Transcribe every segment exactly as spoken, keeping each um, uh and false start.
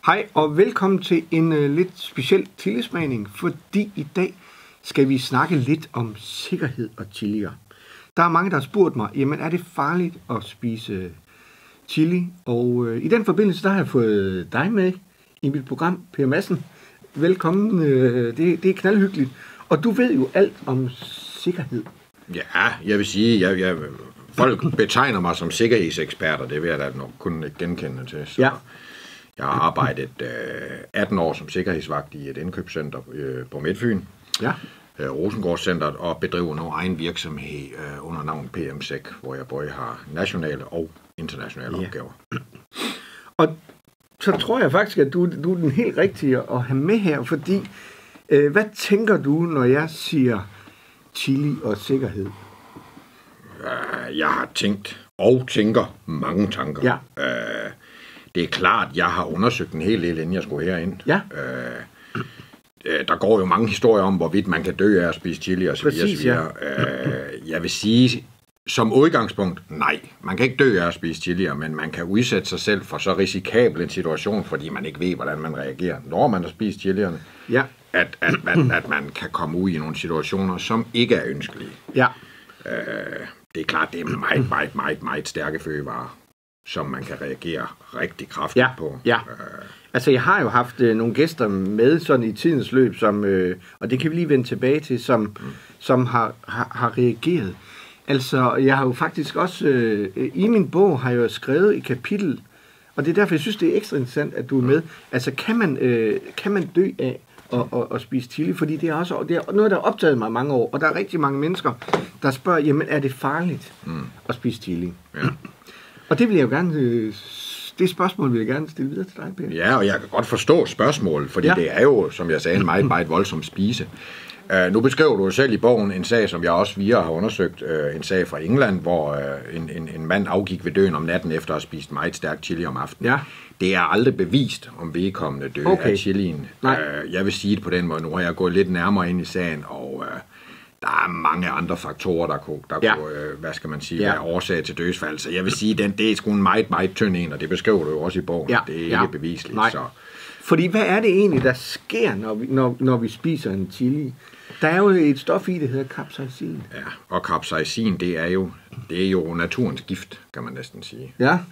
Hej og velkommen til en uh, lidt speciel chili-smagning, fordi i dag skal vi snakke lidt om sikkerhed og chilier. Der er mange, der har spurgt mig, jamen er det farligt at spise chili? Og uh, i den forbindelse, der har jeg fået dig med i mit program, Per Madsen. Velkommen, uh, det, det er knaldhyggeligt. Og du ved jo alt om sikkerhed. Ja, jeg vil sige, jeg, jeg, folk betegner mig som sikkerhedsekspert, og det vil jeg da nok kun genkende til. Så. Ja. Jeg har arbejdet øh, atten år som sikkerhedsvagt i et indkøbscenter øh, på Midtfyn, ja. øh, Rosengårdscenteret, og bedriver nu egen virksomhed øh, under navn P M Sec, hvor jeg både har nationale og internationale ja. opgaver. Og så tror jeg faktisk, at du, du er den helt rigtige at have med her, fordi øh, hvad tænker du, når jeg siger chili og sikkerhed? Jeg har tænkt og tænker mange tanker. Ja. Øh, Det er klart, jeg har undersøgt en hel del, inden jeg skulle herind. Ja. Øh, øh, der går jo mange historier om, hvorvidt man kan dø af at spise chili og så videre. Præcis, ja. øh, jeg vil sige, som udgangspunkt, nej. Man kan ikke dø af at spise chili, men man kan udsætte sig selv for så risikabel en situation, fordi man ikke ved, hvordan man reagerer, når man har spist chilierne. Ja. At, at, man, at man kan komme ud i nogle situationer, som ikke er ønskelige. Ja. Øh, det er klart, det er meget, meget, meget, meget stærke fødevarer, som man kan reagere rigtig kraftigt ja, på. Ja, altså jeg har jo haft øh, nogle gæster med sådan i tidens løb, som, øh, og det kan vi lige vende tilbage til, som, mm. som har, har, har reageret. Altså jeg har jo faktisk også, øh, i min bog har jeg jo skrevet et kapitel, og det er derfor, jeg synes, det er ekstra interessant, at du er med. Altså kan man, øh, kan man dø af at, at, at spise chili? Fordi det er også det er noget, der har optaget mig mange år, og der er rigtig mange mennesker, der spørger, jamen er det farligt mm. at spise chili? Ja. Og det vil jeg jo gerne, det spørgsmål vil jeg gerne stille videre til dig, Per. Ja, og jeg kan godt forstå spørgsmålet, fordi ja. det er jo, som jeg sagde, en meget, meget voldsom spise. Uh, nu beskriver du selv i bogen en sag, som jeg også via har undersøgt, uh, en sag fra England, hvor uh, en, en, en mand afgik ved døden om natten efter at have spist meget stærk chili om aftenen. Ja. Det er aldrig bevist, om vedkommende døde okay. af chilien. Uh, jeg vil sige det på den måde, nu har jeg gået lidt nærmere ind i sagen, og uh, der er mange andre faktorer, der kunne, der ja. kunne øh, hvad skal man sige, ja. være årsag til dødsfald. Så jeg vil sige, den det er sgu en meget, meget tynd en, og det beskriver du jo også i bogen. Ja. Det er ikke ja. bevisligt. Så. Fordi hvad er det egentlig, der sker, når vi, når, når vi spiser en chili? Der er jo et stof i, det hedder capsaicin. Ja, og capsaicin, det er jo, det er jo naturens gift, kan man næsten sige. Ja. Øh,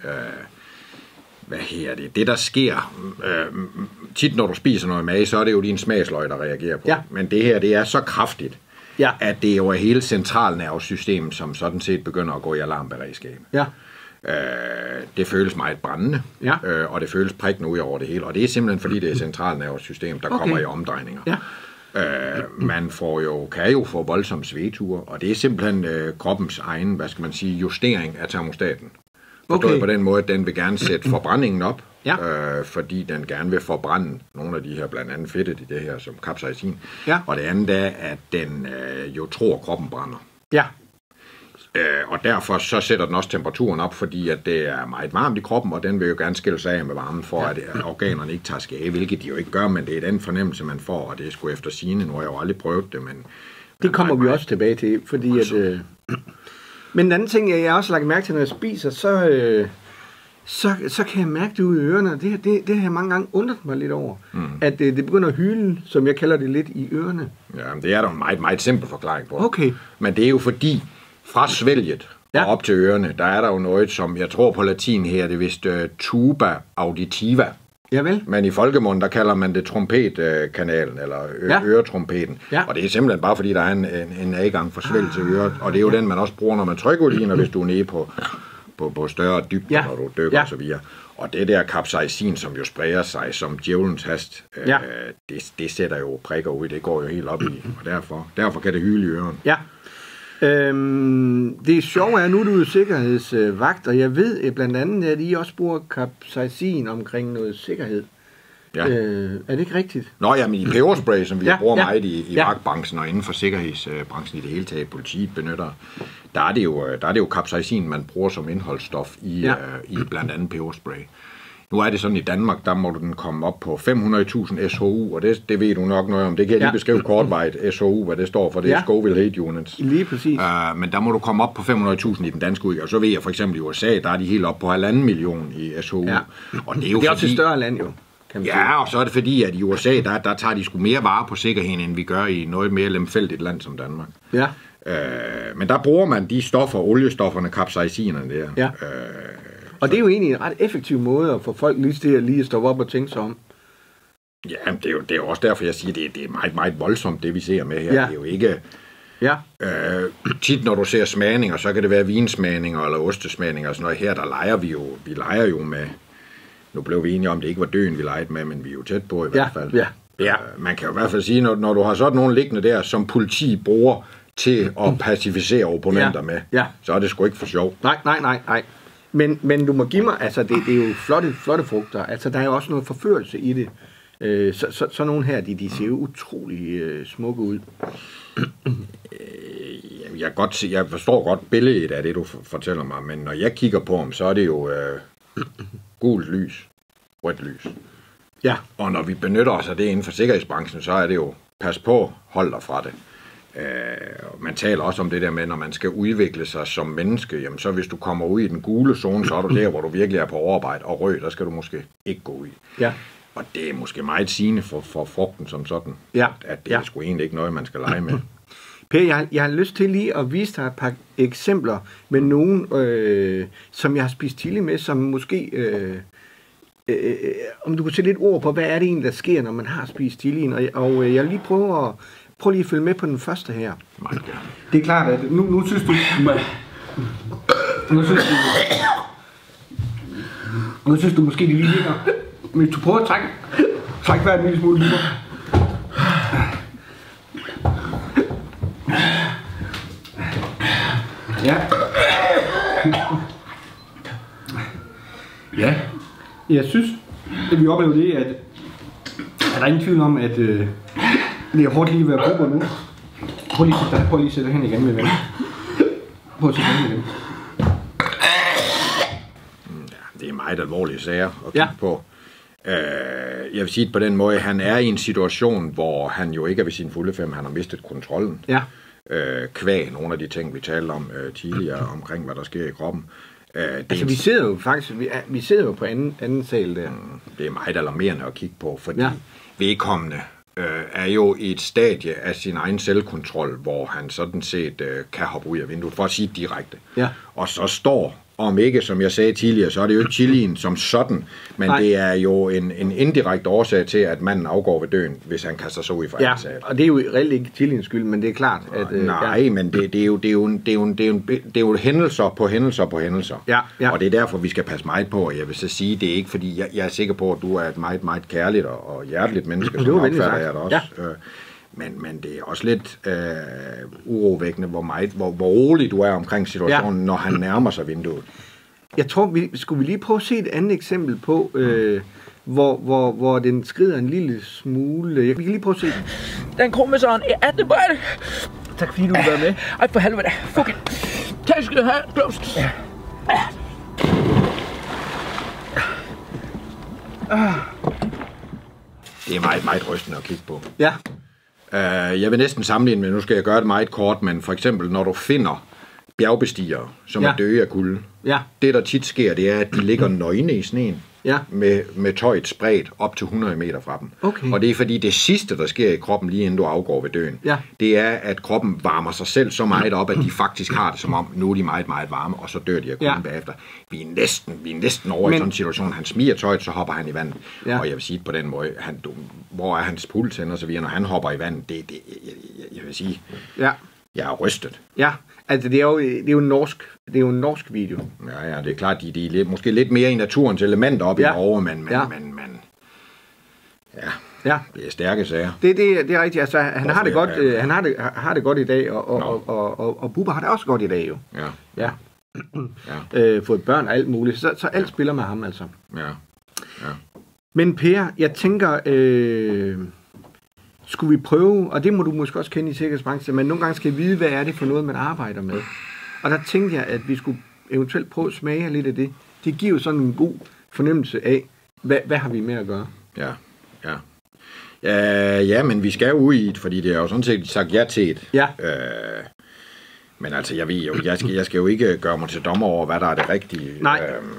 hvad her det? Det, der sker, øh, tit når du spiser noget mad, så er det jo din smagsløg, der reagerer på. Ja. Men det her, det er så kraftigt, ja. at det er jo hele centralnervesystemet, som sådan set begynder at gå i alarmberedskab. Ja. Øh, det føles meget brændende, ja. øh, og det føles prikkende ud over det hele. Og det er simpelthen fordi, det er centralnervesystemet, der okay. kommer i omdrejninger. Ja. Øh, man får jo, kan jo få voldsomme sveture, og det er simpelthen øh, kroppens egen, hvad skal man sige, justering af termostaten. Forstået okay. på den måde, at den vil gerne sætte forbrændingen op, ja. øh, fordi den gerne vil forbrænde nogle af de her, blandt andet fedtet i det her, som capsaicin. Ja. Og det andet er, at den øh, jo tror, at kroppen brænder. Ja. Øh, og derfor så sætter den også temperaturen op, fordi at det er meget varmt i kroppen, og den vil jo gerne skille sig af med varmen, for ja. at, at organerne ikke tager skade, hvilket de jo ikke gør, men det er den fornemmelse, man får, og det er sgu efter sigende. Nu har jeg jo aldrig prøvet det, men... Det kommer vi også tilbage til, fordi at... Øh... Men en anden ting, jeg også har lagt mærke til, når jeg spiser, så, øh, så, så kan jeg mærke det ude i ørerne. Det, det, det har jeg mange gange undret mig lidt over. Mm. At øh, det begynder at hyle, som jeg kalder det, lidt i ørerne. Ja, det er der en meget, meget simpel forklaring på. Okay. Men det er jo fordi, fra svælget ja. og op til ørerne, der er der jo noget, som jeg tror på latin her, det er vist uh, tuba auditiva. Javel. Men i folkemunden, der kalder man det trompetkanalen, eller ø- ja. øretrompeten. Ja. Og det er simpelthen bare, fordi der er en, en, en adgang for svælg til øret. Og det er jo ja. den, man også bruger, når man trykker udligner, hvis du er nede på, på, på større dybder, ja. når du dykker ja. og så videre. Og det der capsaicin, som jo spreder sig som djævelens hast, ja. øh, det, det sætter jo prikker ud. Det går jo helt op i, og derfor, derfor kan det hyle i ørerne. Ja. Øhm, det sjove er, nu er du jo sikkerhedsvagt, og jeg ved blandt andet, at I også bruger capsaicin omkring noget sikkerhed. Ja. Øh, er det ikke rigtigt? Nå ja, men i peberspray, som vi ja, bruger ja, meget i, i ja. vagtbranchen og inden for sikkerhedsbranchen i det hele taget, politiet benytter, der er det jo, der er det jo capsaicin, man bruger som indholdsstof i, ja. øh, i blandt andet peberspray. Nu er det sådan i Danmark, der må den komme op på fem hundrede tusind S H U, og det, det ved du nok noget om. Det kan jeg lige ja. beskrive kortvarigt, S H U, hvad det står for. Det er ja. Scoville Heat Units. Lige præcis. Uh, men der må du komme op på fem hundrede tusind i den danske udgave. Og så ved jeg for eksempel i U S A, der er de helt op på halvanden million i S H U. Ja. Og det er jo det er fordi, også et større land jo. kan man ja, sige. og så er det fordi, at i U S A, der, der tager de sgu mere vare på sikkerheden, end vi gør i noget mere lemfældigt land som Danmark. Ja. Øh, men der bruger man de stoffer, oliestofferne, capsaicinerne der. Ja. Øh, og det er jo egentlig en ret effektiv måde at få folk lige til at lige stoppe op og tænke sig om. Ja, det er jo, det er jo også derfor, jeg siger, at det, det er meget, meget voldsomt, det vi ser med her. Ja. Det er jo ikke... Ja. Øh, tit når du ser smagninger, så kan det være vinsmagninger eller ostesmagninger og sådan noget. Her, der leger vi jo, vi leger jo med... Nu blev vi enige om, det ikke var døden, vi legede med, men vi er jo tæt på i ja. hvert fald. Ja. Ja. Øh, man kan jo i hvert fald sige, når, når du har sådan nogle liggende der, som politi bruger til at pacificere opponenter ja. med, ja. så er det sgu ikke for sjov. Nej, nej, nej, nej. Men, men du må give mig, altså det, det er jo flotte, flotte frugter. Altså der er jo også noget forførelse i det. Øh, så, så, så nogle her, de, de ser jo utrolig øh, smukke ud. Jeg, jeg, godt se, jeg forstår godt billedet af det, du fortæller mig, men når jeg kigger på dem, så er det jo øh, gult lys, rødt lys. Ja. Og når vi benytter os af det inden for sikkerhedsbranchen, så er det jo, pas på, hold dig fra det. Øh, man taler også om det der med, når man skal udvikle sig som menneske, jamen så hvis du kommer ud i den gule zone, så er du der, hvor du virkelig er på overarbejde, og rød, der skal du måske ikke gå ud. Ja. Og det er måske meget sigende for, for frugten som sådan, ja. at det ja. er sgu egentlig ikke noget, man skal lege med. Per, jeg, jeg har lyst til lige at vise dig et par eksempler med nogen, øh, som jeg har spist chili med, som måske, øh, øh, om du kunne sætte lidt ord på, hvad er det egentlig, der sker, når man har spist chilien, og, og øh, jeg vil lige prøve at, prøve lige at følge med på den første her. Meget gerne. Det er klart, at nu, nu synes du, nu synes du, nu synes du måske, det lige ligger, men hvis du prøver at trække, trække hver en lille smule lige. Ja. Ja. Jeg synes, at vi oplever det, at, at der er ingen tvivl om, at øh, det er hårdt lige at være grupper nu. Prøv lige at sætte dig, prøv lige at sætte dig hen igen med ven. Prøv at sætte dig hen igen. Ja, det er meget alvorlige sager at kigge ja. på. Uh, jeg vil sige på den måde, at han er i en situation, hvor han jo ikke er ved sin fulde fem, han har mistet kontrollen. Ja. Uh, kvæg nogle af de ting, vi talte om uh, tidligere, omkring hvad der sker i kroppen. Uh, det altså, en... vi sidder jo faktisk, vi, er, vi sidder jo på anden, anden sal der. Mm, det er meget alarmerende at kigge på, fordi ja. vedkommende uh, er jo i et stadie af sin egen selvkontrol, hvor han sådan set uh, kan hoppe ud af vinduet, for at sige direkte. Ja. Og så står, om ikke, som jeg sagde tidligere, så er det jo ikke chilien som sådan, men Nej. det er jo en, en indirekte årsag til, at manden afgår ved døden, hvis han kaster sig ud i forhandlingen. Ja, og det er jo reelt ikke chiliens skyld, men det er klart, at... Øh, Nej, ja. men det, det, er jo, det, er jo, det, er jo, det, er jo, det er jo hændelser på hændelser på hændelser. Ja, ja. Og det er derfor, vi skal passe meget på, og jeg vil så sige, det er ikke, fordi jeg, jeg er sikker på, at du er et meget, meget kærligt og, og hjerteligt menneske, som opfatter jeg det også. Ja. Øh, Men, men det er også lidt øh, urovækkende, hvor, meget, hvor, hvor rolig du er omkring situationen, ja. når han nærmer sig vinduet. Jeg tror, vi skulle vi lige prøve at se et andet eksempel på, øh, hvor, hvor, hvor den skrider en lille smule. Jeg kan lige prøve at se den. Den kommer sådan, er det bare det? Tak fordi du vil være med. Ej, for helvede. Fucking. Tak skal du have, Klaus. Ja. Det er meget, meget rystende at kigge på. Ja. Uh, jeg vil næsten sammenligne med, nu skal jeg gøre det meget kort, men for eksempel, når du finder bjergbestigere, som ja. er døde af kulde. Ja. Det, der tit sker, det er, at de ligger nøgne i sneen. Ja. Med, med tøjet spredt op til hundrede meter fra dem. Okay. Og det er fordi, det sidste, der sker i kroppen, lige inden du afgår ved døden, ja. det er, at kroppen varmer sig selv så meget op, at de faktisk har det som om, nu er de meget, meget varme, og så dør de af kulden ja. bagefter. Vi er næsten, vi er næsten over Men... i sådan en situation. Han smiger tøjet, så hopper han i vandet. Ja. Og jeg vil sige på den måde, han, du, hvor er hans puls hen, og så videre, når han hopper i vandet, det, det jeg, jeg, jeg vil sige, ja. jeg er rystet. Ja. Altså, det er jo, det er jo en norsk, det er jo en norsk video. Ja, ja, det er klart, de, de er lidt, måske lidt mere i naturens elementer op ja. i Norge, men, men, ja. men, men ja, ja, det er stærke sager. Det, det, det er rigtigt. Altså, han har det godt, øh, han har det, har det godt i dag, og, og, og, og, og, og Bubber har det også godt i dag, jo. Ja. Ja. ja. øh, fået børn og alt muligt, så, så alt spiller med ham, altså. Ja. Ja. Men Per, jeg tænker, øh, skulle vi prøve, og det må du måske også kende i sikkerhedsbranchen, men nogle gange skal vide, hvad er det for noget, man arbejder med. Og der tænkte jeg, at vi skulle eventuelt prøve at smage lidt af det. Det giver jo sådan en god fornemmelse af, hvad, hvad har vi med at gøre. Ja, ja. Ja, ja, men vi skal jo ud i det, fordi det er jo sådan set sagt ja til det. Ja. Øh, men altså, jeg ved jo, jeg skal, jeg skal jo ikke gøre mig til dommer over, hvad der er det rigtige. Nej. Øh,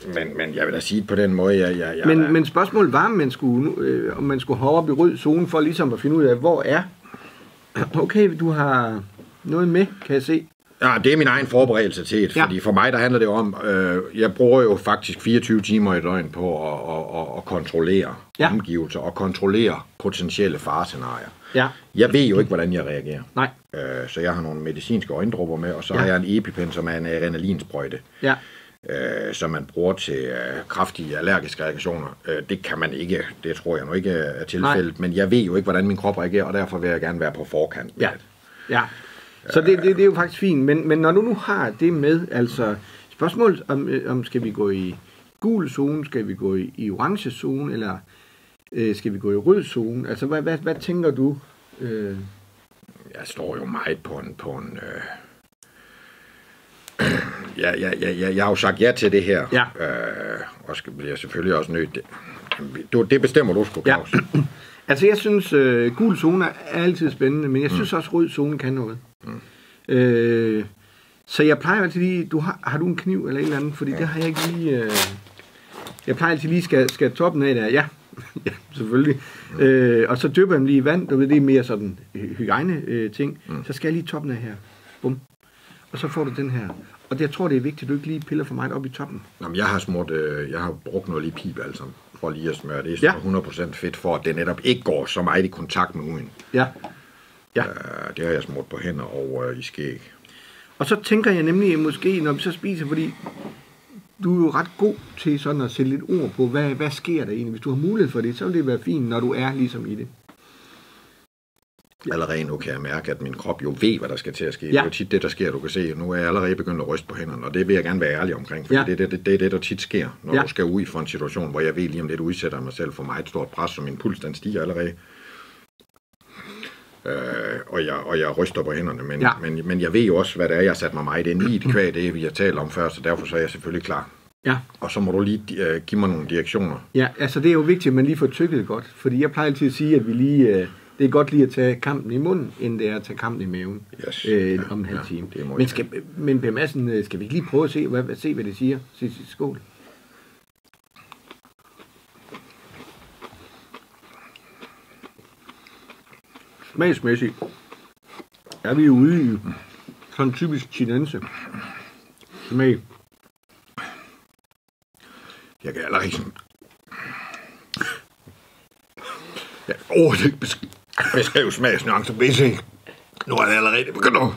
Men, men jeg vil da sige på den måde, jeg... jeg, jeg men, der... men spørgsmålet var, om man skulle, øh, om man skulle hoppe op i rød zone, for ligesom at finde ud af, hvor er... Okay, du har noget med, kan jeg se. Ja, det er min egen forberedelse til det, ja. Fordi for mig, der handler det om, øh, jeg bruger jo faktisk fireogtyve timer i døgn på at, at, at, at kontrollere ja. omgivelser og kontrollere potentielle farescenarier. Ja. Jeg ved jo ikke, hvordan jeg reagerer. Nej. Øh, så jeg har nogle medicinske øjendråber med, og så ja. har jeg en EpiPen, som er en adrenalinsprøjte, ja. øh, som man bruger til øh, kraftige allergiske reaktioner. Øh, det kan man ikke, det tror jeg nu ikke er tilfældet, Nej. Men jeg ved jo ikke, hvordan min krop reagerer, og derfor vil jeg gerne være på forkant. Ja. Ja. Så det, det, det er jo faktisk fint, men, men når du nu har det med, altså spørgsmålet om, om skal vi gå i gul zone, skal vi gå i, i orange zone, eller øh, skal vi gå i rød zone? Altså, hvad, hvad, hvad tænker du? Øh... Jeg står jo meget på en... På en øh... ja, ja, ja, ja, jeg har jo sagt ja til det her, ja. øh, og skal bliver selvfølgelig også nødt. Det, det bestemmer du sgu, Klaus. Ja. Altså, jeg synes, øh, gul zone er altid spændende, men jeg synes mm. også, rød zone kan noget. Mm. Øh, så jeg plejer altid lige... Du har, har du en kniv eller et eller andet? Fordi ja. det har jeg ikke lige... Øh, jeg plejer altid lige skal, skal toppen af der. Ja, ja selvfølgelig. Mm. Øh, og så dypper jeg dem lige i vand. Du ved, det er mere sådan hygiejne øh, ting. Mm. Så skal jeg lige toppen af her. Bum. Og så får du den her. Og det, jeg tror, det er vigtigt, at du ikke lige piller for meget op i toppen. Jamen, jeg har smurt... Øh, jeg har brugt noget lige pip, altså. For lige at smøre det. Det er ja. hundrede procent fedt for, at det netop ikke går så meget i kontakt med huden. Ja. Ja. Uh, det har jeg smurt på hænder og uh, i skæg. Og så tænker jeg nemlig måske, når vi så spiser, fordi du er jo ret god til sådan at sætte lidt ord på, hvad, hvad sker der egentlig? Hvis du har mulighed for det, så vil det være fint, når du er ligesom i det. Allerede nu kan jeg mærke, at min krop jo ved, hvad der skal til at ske. Ja. Det er jo tit det, der sker, du kan se. Nu er jeg allerede begyndt at ryste på hænderne, og det vil jeg gerne være ærlig omkring, fordi ja. det, det, det, det er det, der tit sker, når ja. du skal ud for en situation, hvor jeg ved lige om lidt udsætter mig selv for meget stort pres, så min puls den stiger allerede. Øh, og, jeg, og jeg ryster på hænderne, men, ja. men, men jeg ved jo også, hvad det er, jeg har sat mig meget ind i det kvæg, det vi har talt om før, så derfor så er jeg selvfølgelig klar. Ja. Og så må du lige uh, give mig nogle direktioner. Ja, altså det er jo vigtigt, at man lige får tykket godt, fordi jeg plejer altid at sige, at vi lige... Uh, det er godt lige at tage kampen i munden, end det er at tage kampen i maven yes. øh, ja, om en halv ja, time. Men, skal, men Per Madsen, skal vi ikke lige prøve at se, hvad, se, hvad det siger? Skål. Smagsmæssigt er vi ude i sådan typisk chinense smag. Jeg kan allerede ikke... Jeg kan overhovedet ikke besk- beskrive smagsnuancer, hvis ikke. Nu er det allerede begyndt at...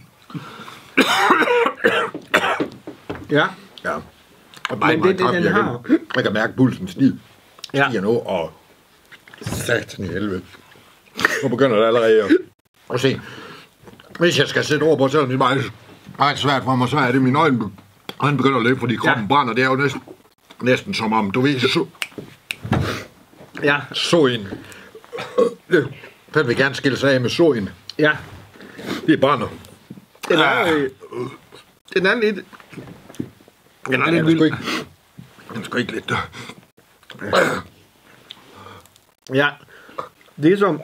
Ja. Ja. Og meget, men det, meget det, den har... Kan, man kan mærke pulsen stiger. Stiger ja. nu, og... Satan i helvede. Nu begynder det allerede at... Og se. Hvis jeg skal sætte ord på, selvom det er meget, meget svært for mig, så er det mine øjne, han begynder at løbe, fordi kroppen ja. brænder. Det er jo næsten, næsten som om, du ved, så... Ja. Sojen. Den vil gerne skille sig af med sojen. Ja. Det brænder. Den er, øh, den er lidt... Den er lidt vild. Den, den skal ikke lidt... Ja. Det er som...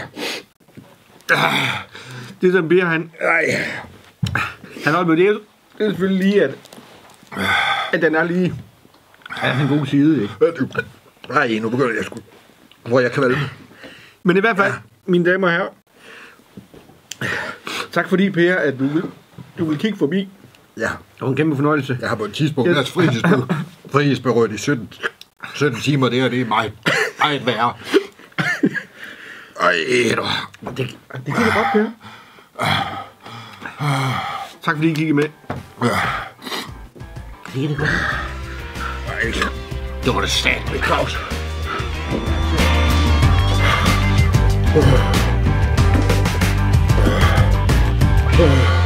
Det er som Per, han... Han holder med det. Det er selvfølgelig lige, at... At den er lige... Er en god side, ikke? Nej, nu begynder jeg sgu... Hvor jeg kan vel... Men i hvert fald, mine damer og herrer... Tak fordi, Per, at du vil, du vil kigge forbi. Ja. Det var en kæmpe fornøjelse. Jeg har på et tidspunkt været frihedsberøvet i sytten, sytten timer. Det her, det er meget, meget værre. Ej, du... Det, det kigger godt, Per. Tak fordi I kiggede med. Ja. Det er det godt. Ej, det var det sat med Klaus. Oh. Oh.